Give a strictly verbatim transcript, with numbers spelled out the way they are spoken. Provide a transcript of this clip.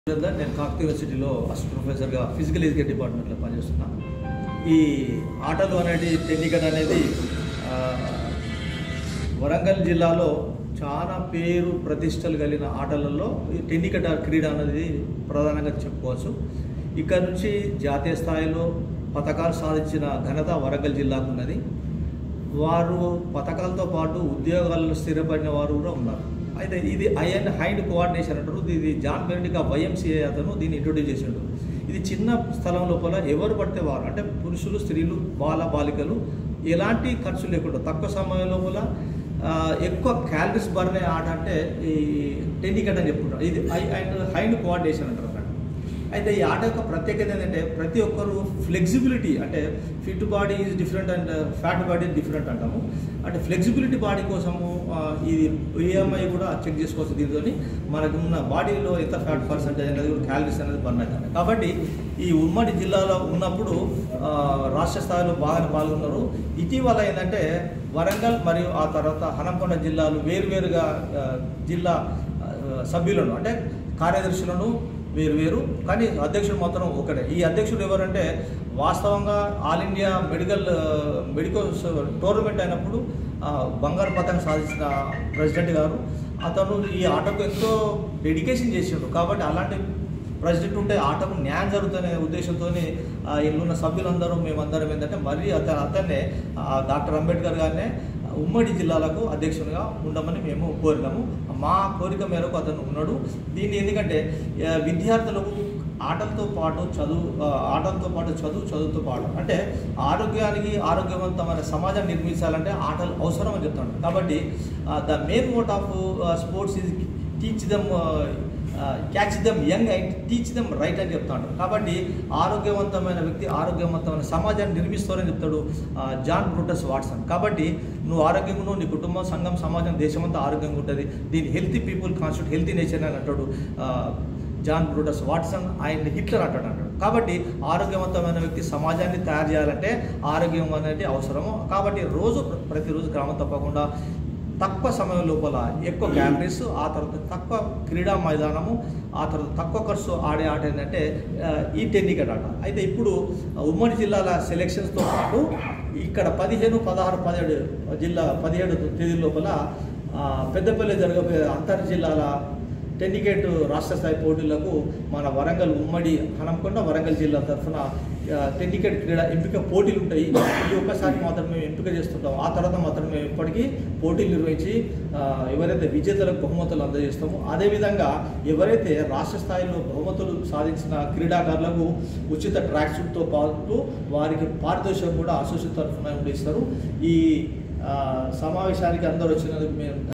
నేను కాకతీయ యూనివర్సిటీలో అసిస్టెంట్ ప్రొఫెసర్గా ఫిజికల్ ఎడ్యుకేషన్ డిపార్ట్మెంట్లో పనిచేస్తున్నాను. ఈ ఆటలు అనేది టెన్నికట్ అనేది వరంగల్ జిల్లాలో చాలా పేరు ప్రతిష్టలు కలిగిన ఆటలలో ఈ టెన్నికట్ క్రీడ అనేది ప్రధానంగా చెప్పుకోవచ్చు. ఇక్కడ నుంచి జాతీయ స్థాయిలో పథకాలు సాధించిన ఘనత వరంగల్ జిల్లాకు ఉన్నది. వారు పథకాలతో పాటు ఉద్యోగాల్లో స్థిరపడిన వారు కూడా ఉన్నారు. అయితే ఇది ఐ అండ్ హైండ్ కోఆర్డినేషన్ అంటారు. ఇది జాన్ బెనెడిక్ట్ వైఎంసీఏ అతను దీన్ని ఇంట్రొడ్యూస్ చేసాడు. ఇది చిన్న స్థలం లోపల ఎవరు పడితే వారు అంటే పురుషులు, స్త్రీలు, బాల బాలికలు ఎలాంటి ఖర్చు లేకుండా తక్కువ సమయం లోపల ఎక్కువ క్యాలరీస్ బర్న్ అయ్యే ఆట అంటే ఈ టెన్నికట్ అని చెప్పుకుంటారు. ఇది ఐ అండ్ హైండ్ కోఆర్డినేషన్ అంటారు. అయితే ఈ ఆట యొక్క ప్రత్యేకత ఏంటంటే ప్రతి ఒక్కరు ఫ్లెక్సిబిలిటీ అంటే fit body is different and fat body different అంటాము. అంటే ఫ్లెక్సిబిలిటీ బాడీ కోసము ఇది ఈఎంఐ కూడా చెక్ చేసుకోవచ్చు. దీంతో మనకు ఉన్న బాడీలో ఎంత ఫ్యాట్ పర్సెంటేజ్ అనేది కూడా క్యాలరీస్ అనేది బర్న్ అవుతుంది. కాబట్టి ఈ ఉమ్మడి జిల్లాలో ఉన్నప్పుడు రాష్ట్ర స్థాయిలో బాగా పాల్గొన్నారు. ఇటీవల ఏంటంటే వరంగల్ మరియు ఆ తర్వాత హనంకొండ జిల్లాలు వేరువేరుగా జిల్లా సభ్యులను అంటే కార్యదర్శులను వేరు వేరు కానీ అధ్యక్షుడు మాత్రం ఒకటే. ఈ అధ్యక్షుడు ఎవరంటే వాస్తవంగా all India medical medical tournament అయినప్పుడు బంగారు పథకం సాధించిన ప్రెసిడెంట్ గారు. అతను ఈ ఆటకు ఎంతో డెడికేషన్ చేసిండు. కాబట్టి అలాంటి ప్రెసిడెంట్ ఉంటే ఆటకు న్యాయం జరుగుతునే ఉద్దేశంతో ఇల్లున్న సభ్యులందరూ మేమందరం ఏంటంటే మరీ అతను అతన్నే డాక్టర్ అంబేద్కర్ గారినే ఉమ్మడి జిల్లాలకు అధ్యక్షునిగా ఉండమని మేము కోరినాము. మా కోరిక మేరకు అతను ఉన్నాడు. దీన్ని ఎందుకంటే విద్యార్థులకు ఆటలతో పాటు చదువు ఆటలతో పాటు చదువు చదువుతో పాటు అంటే ఆరోగ్యానికి ఆరోగ్యవంతమైన సమాజం నిర్మించాలంటే ఆటలు అవసరం అని చెప్తాడు. కాబట్టి the main motto of sports is teach them catch them young and teach them right అని చెప్తాడు. కాబట్టి ఆరోగ్యవంతమైన వ్యక్తి ఆరోగ్యవంతమైన సమాజాన్ని నిర్మిస్తారని చెప్తాడు జాన్ బ్రూటస్ వాట్సన్. కాబట్టి నువ్వు ఆరోగ్యంగా ఉన్నావు, నీ కుటుంబం, సంఘం, సమాజం, దేశమంతా ఆరోగ్యంగా ఉంటుంది. దీని healthy people constitute healthy nature అని అంటాడు జాన్ బ్రూటస్ వాట్సన్. ఆయన హిట్లర్ అంటాడు అంటాడు. కాబట్టి ఆరోగ్యవంతమైన వ్యక్తి సమాజాన్ని తయారు చేయాలంటే ఆరోగ్యం అనేది అవసరము. కాబట్టి రోజు ప్రతిరోజు క్రమం తప్పకుండా తక్కువ సమయం లోపల ఎక్కువ క్యాలరీస్, ఆ తర్వాత తక్కువ క్రీడా మైదానము, ఆ తర్వాత తక్కువ ఖర్చు ఆడే ఆట ఏంటంటే ఈ టెన్నికట్ ఆట. అయితే ఇప్పుడు ఉమ్మడి జిల్లాల సెలెక్షన్స్తో పాటు ఇక్కడ పదిహేను పదహారు పదిహేడు జిల్లా పదిహేడు తేదీ లోపల పెద్దపల్లి జరగబోయే అంతర్ జిల్లాల టెన్నికేట్ రాష్ట్ర స్థాయి పోటీలకు మన వరంగల్ ఉమ్మడి హనంకొండ వరంగల్ జిల్లా తరఫున టెన్నికేట్ క్రీడా ఎంపిక పోటీలు ఉంటాయి. ఇది ఒక్కసారి మాత్రమే ఎంపిక చేస్తుంటాం. ఆ తర్వాత మాత్రమే ఇప్పటికీ పోటీలు నిర్వహించి ఎవరైతే విజేతలకు బహుమతులు అందజేస్తామో అదేవిధంగా ఎవరైతే రాష్ట్ర స్థాయిలో బహుమతులు సాధించిన క్రీడాకారులకు ఉచిత ట్రాక్ సూట్తో పాటు వారికి పారితోషికం కూడా అసోసియేషన్ తరఫున ఇస్తారు. ఈ సమావేశానికి అందరూ వచ్చినందుకు మేము